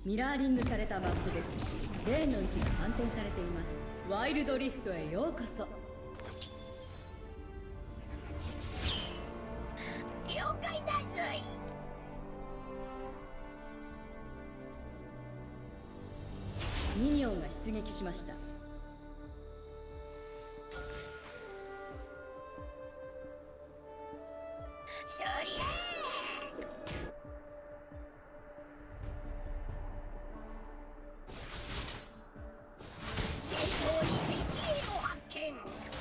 ミラーリングされたマップです。レーンの位置が反転されています。ワイルドリフトへようこそ。 了解だぞい。 ミニオンが出撃しました。 そりゃ前方に敵兵を発見。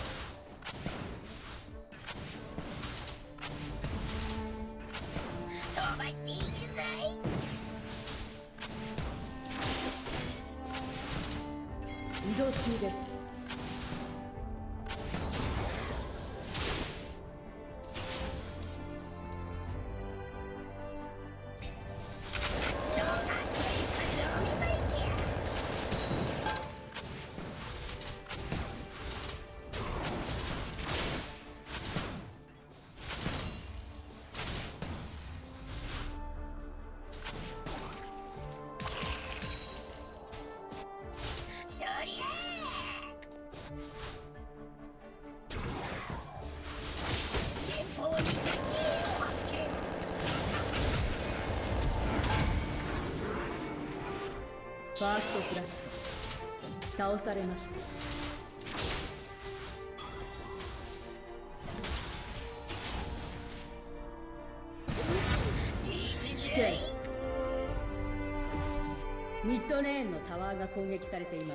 飛ばしていくぜい。 移動中です。ファーストクラッシュ倒されました。危険。ミッドレーンのタワーが攻撃されています。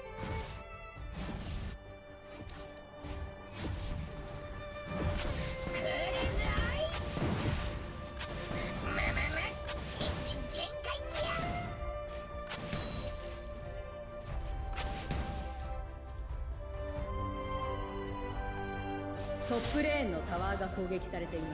トップレーンのタワーが攻撃されています。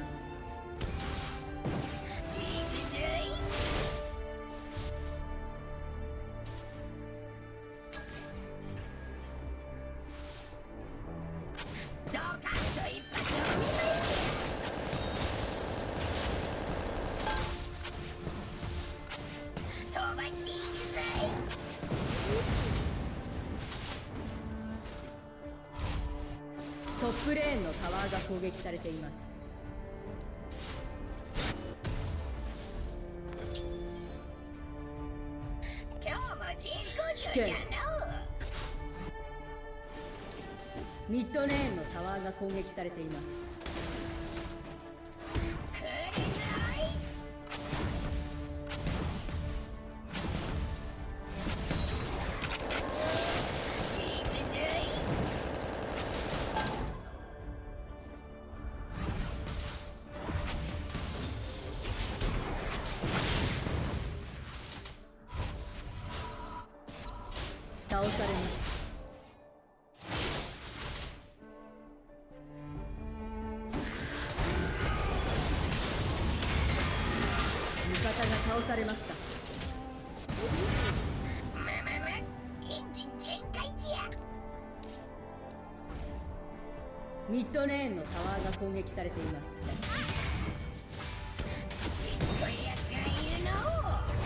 トップレーンのタワーが攻撃されています。 今日も人工じゃの。 ミッドレーンのタワーが攻撃されています。倒されました。味方が倒されました。 エンジン全開じゃ。 ミッドレーンのタワーが攻撃されています。 こいやつがいるの。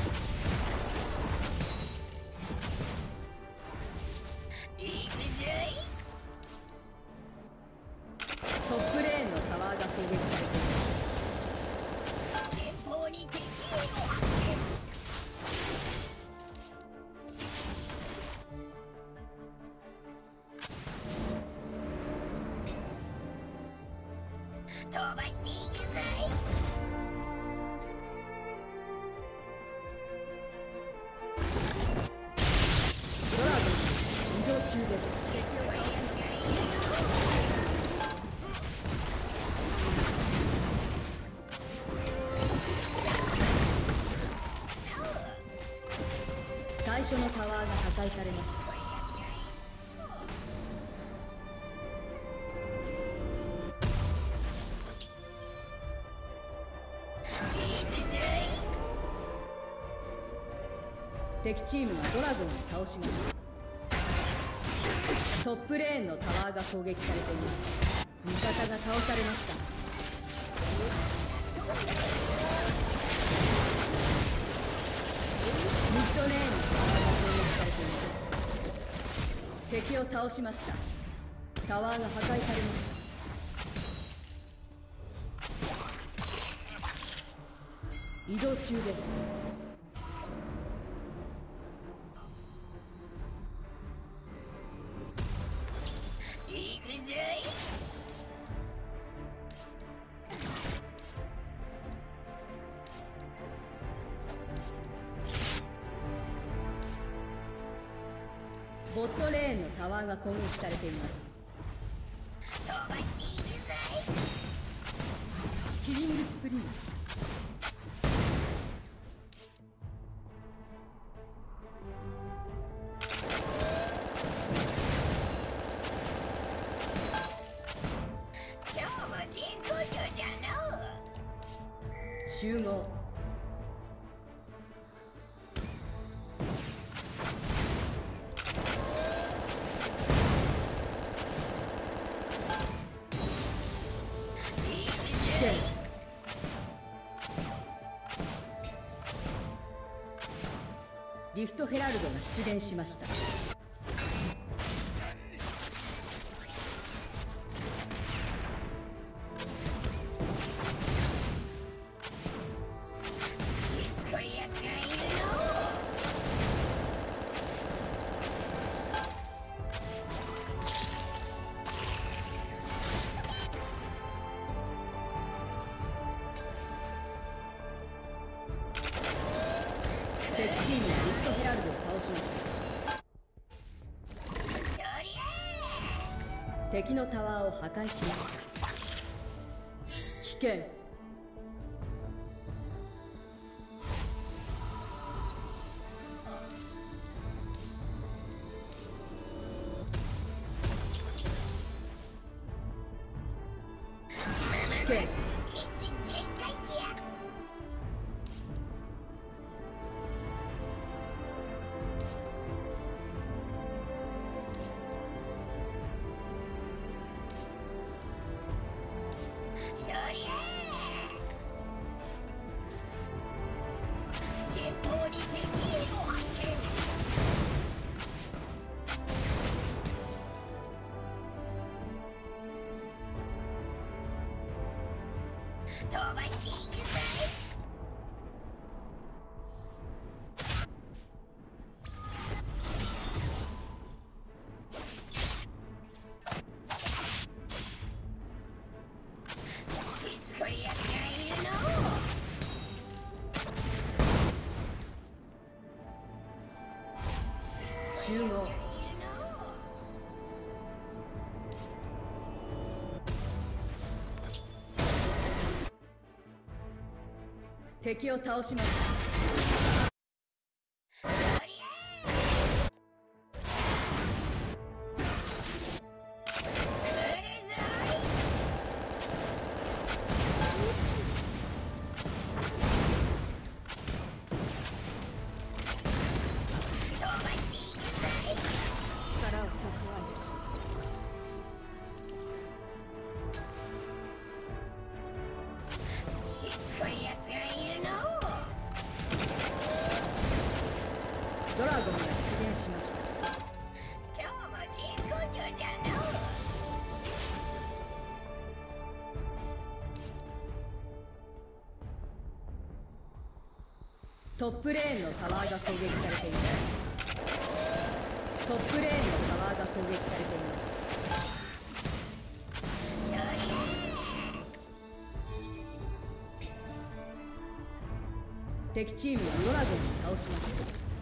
トップレーンのタワーが攻撃されています。 前方に敵兵を発見。飛ばしていくぜ。 ドラゴン移動中です。最初のタワーが破壊されました。敵チームがドラゴンを倒しました。トップレーンのタワーが攻撃されています。味方が倒されました。 ミッドレーンのタワーが攻撃されています。敵を倒しました。タワーが破壊されました。移動中です。 行くぞい。 ボットレーンのタワーが攻撃されています。 飛ばしていくぞキリングスプリング。 い。今日も人工場じゃのう。 集合。リフトヘラルドが出現しました。 こいやつがいるの。 敵チームがリフトヘラルドを倒しました。 そりゃ敵のタワーを破壊しました。危険。危険。 エンジン全開じゃ。そりゃ前方に敵兵を発見。飛ばしていくぞい。しつこいやつがいるの。 集合。敵を倒しました。力を蓄しつこいやつがいるの。 ドラゴンが出現しました。 今日も人工場じゃの。 トップレーンのタワーが攻撃されています。トップレーンのタワーが攻撃されています。敵チームはドラゴンを倒しました。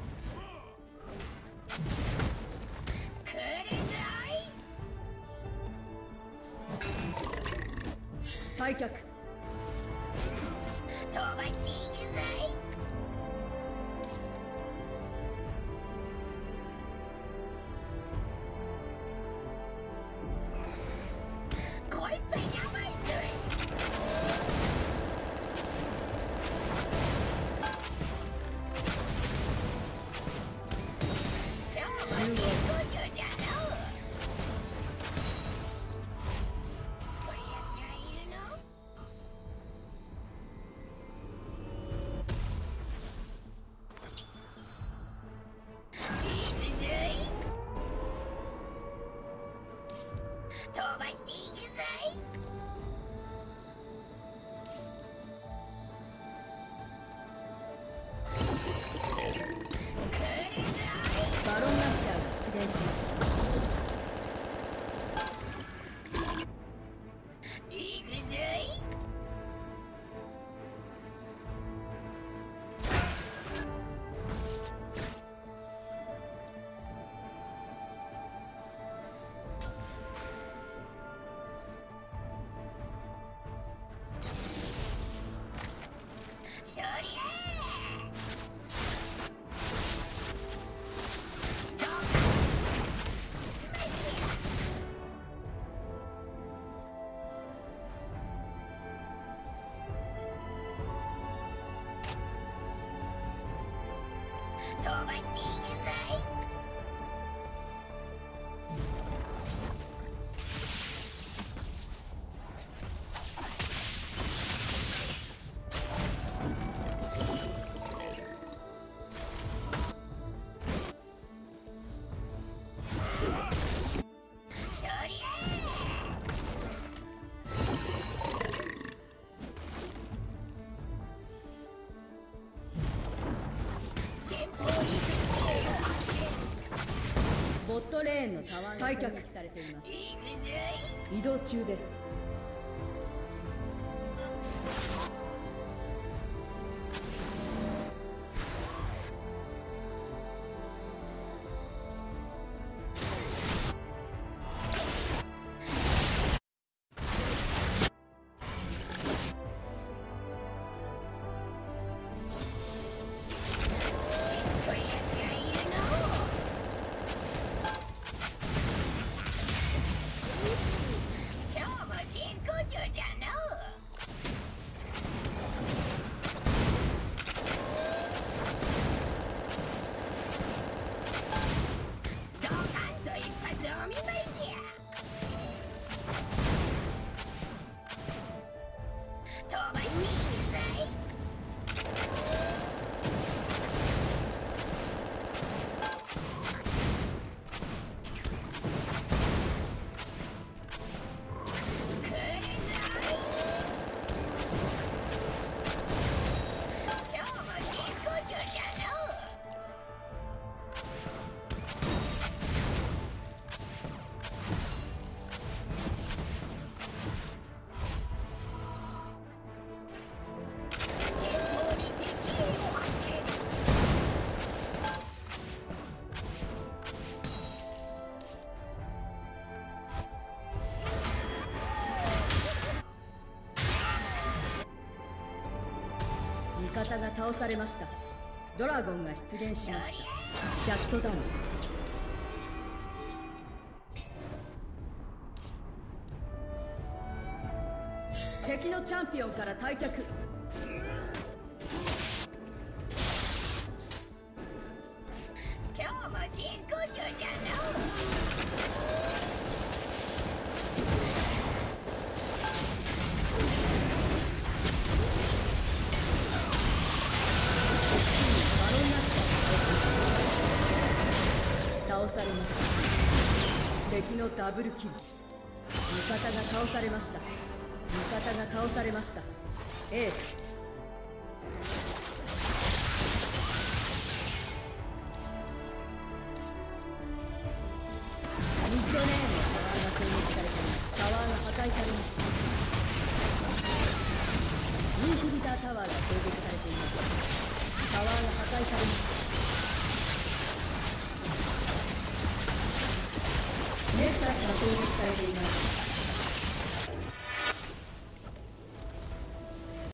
来るぞい。 退却。 飛ばしていくぞい。こいつはやばいぞい。今日も人工場じゃの。こういうやつがいるの。 しているぜ。 ボットレーンのタワーが開脚されています。移動中です。味方が倒されました。ドラゴンが出現しました。シャットダウン。敵のチャンピオンから退却。 今日も人工中じゃのう。 倒されました。敵のダブルキル。味方が倒されました。味方が倒されました。エース。ミッドレーンのタワーが攻撃されています。タワーが破壊されました。インヒビタータワーが攻撃されています。タワーが破壊されました。レッサーから攻撃されています。